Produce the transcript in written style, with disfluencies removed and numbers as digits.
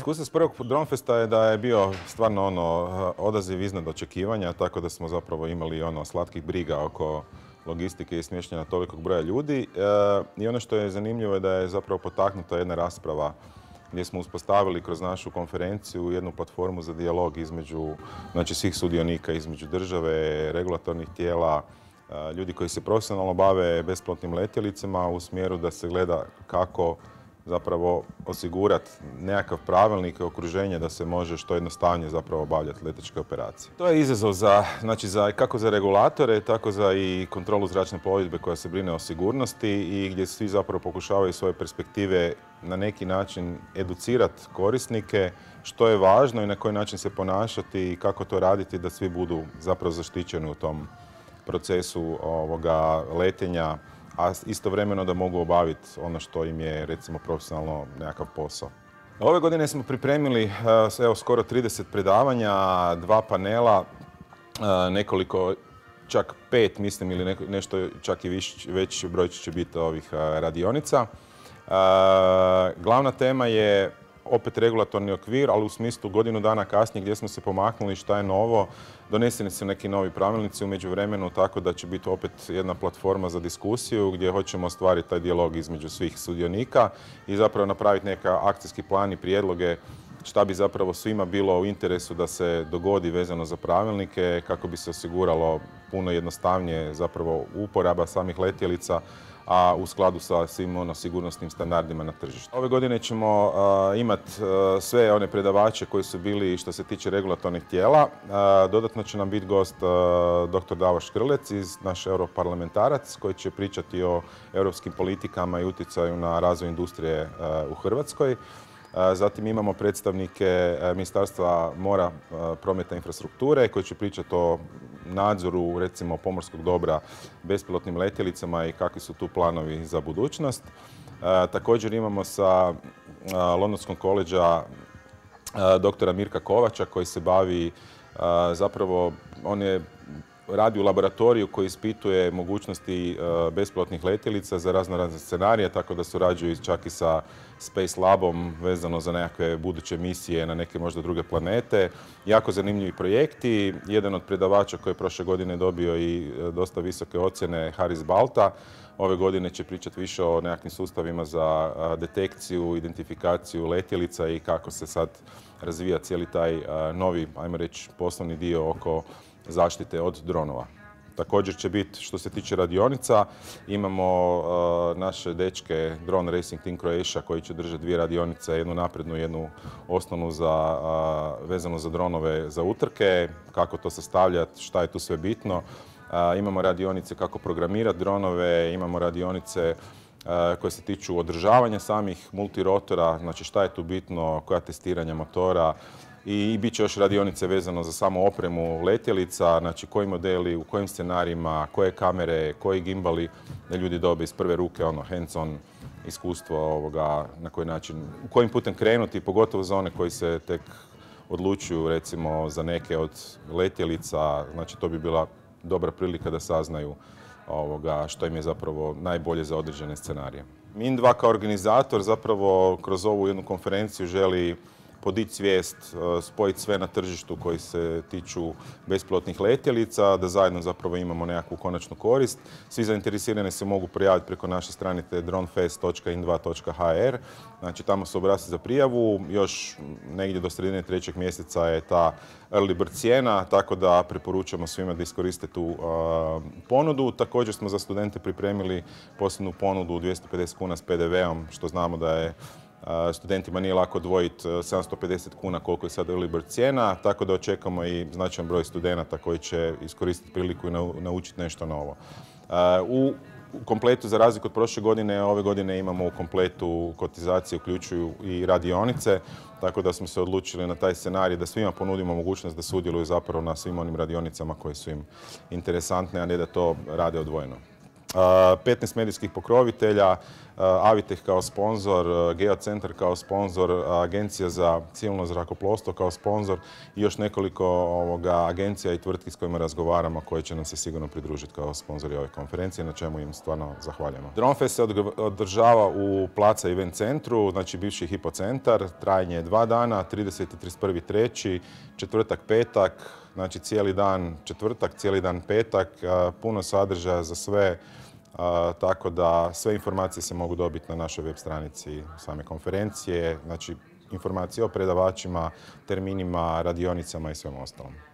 iskustvo s prvog Dronefesta je da je bio stvarno odaziv iznad očekivanja, tako da smo zapravo imali slatkih briga oko logistike i smještanja tolikog broja ljudi. I ono što je zanimljivo je da je zapravo potaknuta jedna rasprava gdje smo uspostavili kroz našu konferenciju jednu platformu za dijalog između svih sudionika, između države, regulatornih tijela, ljudi koji se profesionalno bave bespilotnim letjelicama u smjeru da se gleda kako zapravo osigurati nekakav pravilnik i okruženje da se može što jednostavnije zapravo obavljati letećke operacije. To je izazov kako za regulatore, tako za i kontrolu zračne plovidbe koja se brine o sigurnosti i gdje svi zapravo pokušavaju svoje perspektive na neki način educirati korisnike što je važno i na koji način se ponašati i kako to raditi da svi budu zapravo zaštićeni u tom procesu letenja, a istovremeno da mogu obaviti ono što im je recimo profesionalno nekakav posao. Ove godine smo pripremili skoro 30 predavanja, 2 panela, nekoliko, čak 5 mislim ili nešto čak i veći broj će biti ovih radionica. Glavna tema je opet regulatorni okvir, ali u smislu godinu dana kasnije gdje smo se pomaknuli, šta je novo. Doneseni su neki novi pravilnici u međuvremenu, tako da će biti opet jedna platforma za diskusiju gdje hoćemo ostvariti taj dijalog između svih sudionika i zapravo napraviti neki akcijski plan i prijedloge šta bi zapravo svima bilo u interesu da se dogodi vezano za pravilnike kako bi se osiguralo puno jednostavnije zapravo uporaba samih letjelica, a u skladu sa svim sigurnosnim standardima na tržištu. Ove godine ćemo imati sve one predavače koji su bili što se tiče regulatornih tijela. Dodatno će nam biti gost dr. Davor Škrlec, naš europarlamentarac, koji će pričati o europskim politikama i utjecaju na razvoj industrije u Hrvatskoj. Zatim imamo predstavnike Ministarstva mora, prometa i infrastrukture koji će pričati o nadzoru recimo pomorskog dobra bespilotnim letjelicama i kakvi su tu planovi za budućnost. Također imamo sa Londonskog koledža doktora Mirka Kovača koji se bavi zapravo, on je radi u laboratoriju koji ispituje mogućnosti bespilotnih letjelica za razne scenarije, tako da surađuju čak i sa Space Labom vezano za nekakve buduće misije na neke možda druge planete. Jako zanimljivi projekti. Jedan od predavača koji je prošle godine dobio i dosta visoke ocjene, Haris Balta, ove godine će pričati više o nekakvim sustavima za detekciju, identifikaciju letjelica i kako se sad razvija cijeli taj novi, ajmo reći, poslovni dio oko zaštite od dronova. Također će biti, što se tiče radionica, imamo naše dečke Drone Racing Team Croatia koji će držati 2 radionice, jednu naprednu i jednu osnovnu vezano za dronove za utrke, kako to sastavljati, šta je tu sve bitno. Imamo radionice kako programirati dronove, imamo radionice koje se tiču održavanja samih multirotora, znači šta je tu bitno, koja testiranja motora. I bit će još radionice vezano za samu opremu letjelica, znači koji modeli, u kojim scenarijima, koje kamere, koji gimbali, da ljudi dobe iz prve ruke hands-on iskustvo na koji način, u kojim putem krenuti, pogotovo za one koji se tek odlučuju recimo za neke od letjelica, znači to bi bila dobra prilika da saznaju što im je zapravo najbolje za određene scenarije. MIN2 kao organizator zapravo kroz ovu jednu konferenciju želi podići svijest, spojiti sve na tržištu koji se tiču bespilotnih letjelica, da zajedno zapravo imamo nekakvu konačnu korist. Svi zainteresirani se mogu prijaviti preko naše stranice dronefest.in2.hr. Znači tamo su obrasci za prijavu, još negdje do sredine 3. mjeseca je ta early bird cijena, tako da preporučamo svima da iskoriste tu ponudu. Također smo za studente pripremili posebnu ponudu 250 kuna s PDV-om, što znamo da je studentima nije lako odvojiti 750 kuna koliko je sad early bird cijena, tako da očekamo i značajan broj studenata koji će iskoristiti priliku i naučiti nešto novo. U kompletu, za razliku od prošle godine, ove godine imamo u kompletu kotizacije uključuju i radionice, tako da smo se odlučili na taj scenarij da svima ponudimo mogućnost da sudjeluju zapravo na svim onim radionicama koje su im interesantne, a ne da to rade odvojeno. 15 medijskih pokrovitelja, Avitech kao sponzor, Geocentar kao sponzor, Agencija za civilno zrakoplovstvo kao sponzor i još nekoliko agencija i tvrtki s kojima razgovaramo koje će nam se sigurno pridružiti kao sponzori ove konferencije, na čemu im stvarno zahvaljujemo. Dronefest se održava u Plaza Event centru, znači bivši Hipocentar, trajanje je 2 dana, 30. i 31.3., četvrtak, petak, znači cijeli dan četvrtak, cijeli dan petak, puno sadržaja za sve, tako da sve informacije se mogu dobiti na našoj web stranici same konferencije, znači informacije o predavačima, terminima, radionicama i svem ostalom.